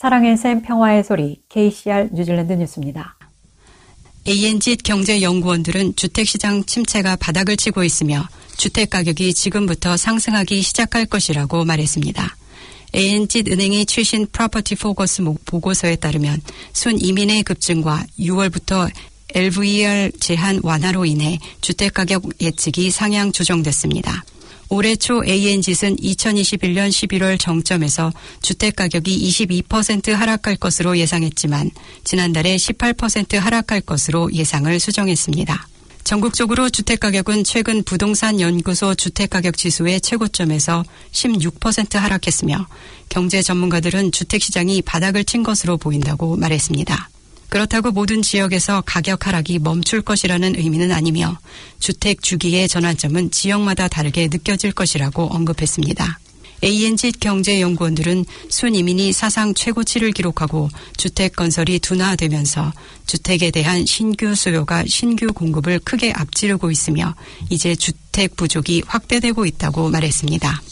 사랑의 샘 평화의 소리 KCR 뉴질랜드 뉴스입니다. ANZ 경제연구원들은 주택시장 침체가 바닥을 치고 있으며 주택가격이 지금부터 상승하기 시작할 것이라고 말했습니다. ANZ 은행이 최신 프로퍼티 포커스 보고서에 따르면 순이민의 급증과 6월부터 LVR 제한 완화로 인해 주택가격 예측이 상향 조정됐습니다. 올해 초 ANZ는 2021년 11월 정점에서 주택가격이 22% 하락할 것으로 예상했지만 지난달에 18% 하락할 것으로 예상을 수정했습니다. 전국적으로 주택가격은 최근 부동산 연구소 주택가격지수의 최고점에서 16% 하락했으며 경제 전문가들은 주택시장이 바닥을 친 것으로 보인다고 말했습니다. 그렇다고 모든 지역에서 가격 하락이 멈출 것이라는 의미는 아니며 주택 주기의 전환점은 지역마다 다르게 느껴질 것이라고 언급했습니다. ANZ 경제연구원들은 순이민이 사상 최고치를 기록하고 주택 건설이 둔화되면서 주택에 대한 신규 수요가 신규 공급을 크게 앞지르고 있으며 이제 주택 부족이 확대되고 있다고 말했습니다.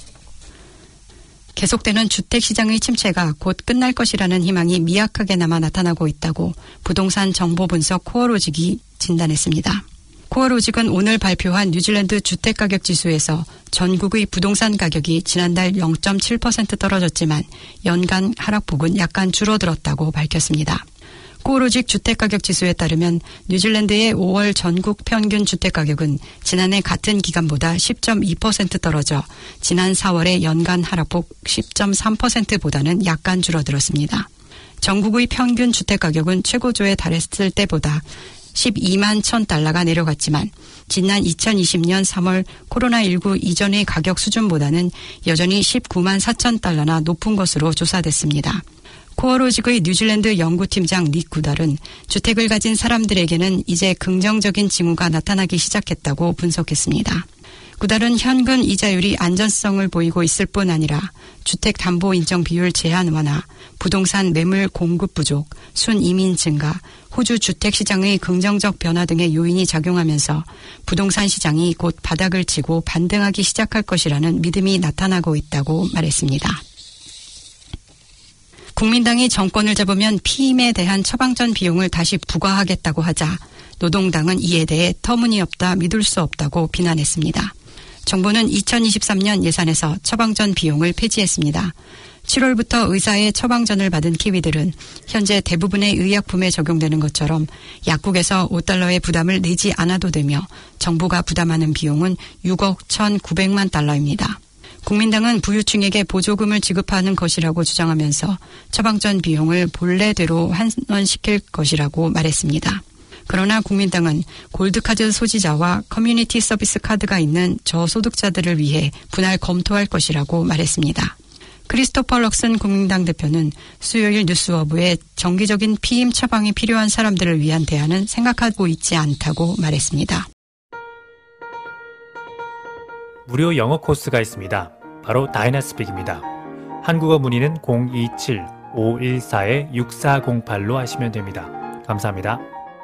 계속되는 주택시장의 침체가 곧 끝날 것이라는 희망이 미약하게나마 나타나고 있다고 부동산 정보분석 코어로직이 진단했습니다. 코어로직은 오늘 발표한 뉴질랜드 주택가격지수에서 전국의 부동산 가격이 지난달 0.7% 떨어졌지만 연간 하락폭은 약간 줄어들었다고 밝혔습니다. 코어로직 주택가격지수에 따르면 뉴질랜드의 5월 전국 평균 주택가격은 지난해 같은 기간보다 10.2% 떨어져 지난 4월의 연간 하락폭 10.3%보다는 약간 줄어들었습니다. 전국의 평균 주택가격은 최고조에 달했을 때보다 12만 1,000달러가 내려갔지만 지난 2020년 3월 코로나19 이전의 가격 수준보다는 여전히 19만 4,000달러나 높은 것으로 조사됐습니다. 코어로직의 뉴질랜드 연구팀장 닉 구달은 주택을 가진 사람들에게는 이제 긍정적인 징후가 나타나기 시작했다고 분석했습니다. 구달은 현금 이자율이 안전성을 보이고 있을 뿐 아니라 주택담보인정 비율 제한 완화, 부동산 매물 공급 부족, 순이민 증가, 호주 주택시장의 긍정적 변화 등의 요인이 작용하면서 부동산 시장이 곧 바닥을 치고 반등하기 시작할 것이라는 믿음이 나타나고 있다고 말했습니다. 국민당이 정권을 잡으면 피임에 대한 처방전 비용을 다시 부과하겠다고 하자 노동당은 이에 대해 터무니없다 믿을 수 없다고 비난했습니다. 정부는 2023년 예산에서 처방전 비용을 폐지했습니다. 7월부터 의사의 처방전을 받은 키위들은 현재 대부분의 의약품에 적용되는 것처럼 약국에서 $5의 부담을 내지 않아도 되며 정부가 부담하는 비용은 6억 1,900만 달러입니다. 국민당은 부유층에게 보조금을 지급하는 것이라고 주장하면서 처방전 비용을 본래대로 환원시킬 것이라고 말했습니다. 그러나 국민당은 골드카드 소지자와 커뮤니티 서비스 카드가 있는 저소득자들을 위해 분할 검토할 것이라고 말했습니다. 크리스토퍼 럭슨 국민당 대표는 수요일 뉴스워브에 정기적인 피임 처방이 필요한 사람들을 위한 대안은 생각하고 있지 않다고 말했습니다. 무료 영어 코스가 있습니다. 바로 다이나스픽입니다. 한국어 문의는 027-514-6408로 하시면 됩니다. 감사합니다.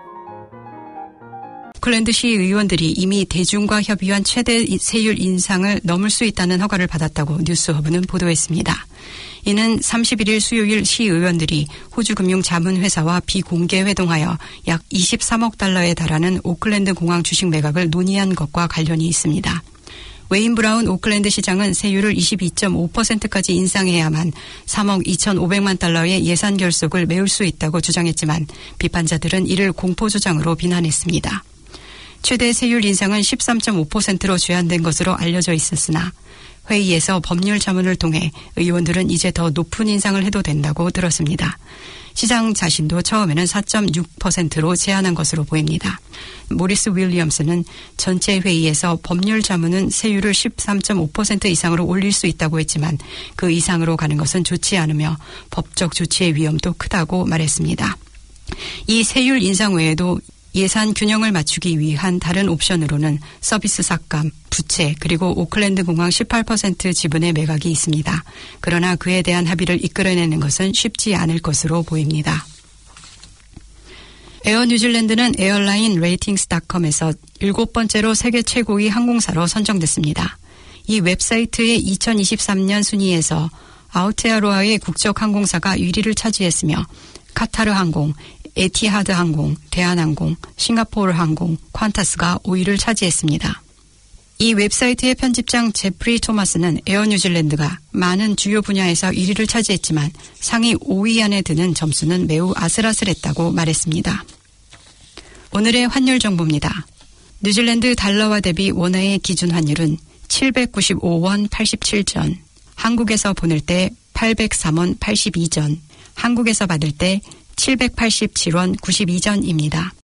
오클랜드시 의원들이 이미 대중과 협의한 최대 세율 인상을 넘을 수 있다는 허가를 받았다고 뉴스허브는 보도했습니다. 이는 31일 수요일 시의원들이 호주금융자문회사와 비공개 회동하여 약 23억 달러에 달하는 오클랜드 공항 주식 매각을 논의한 것과 관련이 있습니다. 웨인 브라운 오클랜드 시장은 세율을 22.5%까지 인상해야만 3억 2,500만 달러의 예산 결속을 메울 수 있다고 주장했지만 비판자들은 이를 공포주장으로 비난했습니다. 최대 세율 인상은 13.5%로 제한된 것으로 알려져 있었으나 회의에서 법률 자문을 통해 의원들은 이제 더 높은 인상을 해도 된다고 들었습니다. 시장 자신도 처음에는 4.6%로 제한한 것으로 보입니다. 모리스 윌리엄스는 전체 회의에서 법률 자문은 세율을 13.5% 이상으로 올릴 수 있다고 했지만 그 이상으로 가는 것은 좋지 않으며 법적 조치의 위험도 크다고 말했습니다. 이 세율 인상 외에도 예산 균형을 맞추기 위한 다른 옵션으로는 서비스 삭감, 부채 그리고 오클랜드 공항 18% 지분의 매각이 있습니다. 그러나 그에 대한 합의를 이끌어내는 것은 쉽지 않을 것으로 보입니다. 에어 뉴질랜드는 에어라인 레이팅스.com에서 7번째로 세계 최고의 항공사로 선정됐습니다. 이 웹사이트의 2023년 순위에서 아우테아로아의 국적 항공사가 1위를 차지했으며 카타르 항공, 에티하드 항공, 대한항공, 싱가포르 항공, 퀀타스가 5위를 차지했습니다. 이 웹사이트의 편집장 제프리 토마스는 에어 뉴질랜드가 많은 주요 분야에서 1위를 차지했지만 상위 5위 안에 드는 점수는 매우 아슬아슬했다고 말했습니다. 오늘의 환율 정보입니다. 뉴질랜드 달러와 대비 원화의 기준 환율은 795원 87전, 한국에서 보낼 때 803원 82전, 한국에서 받을 때 787원 92전입니다.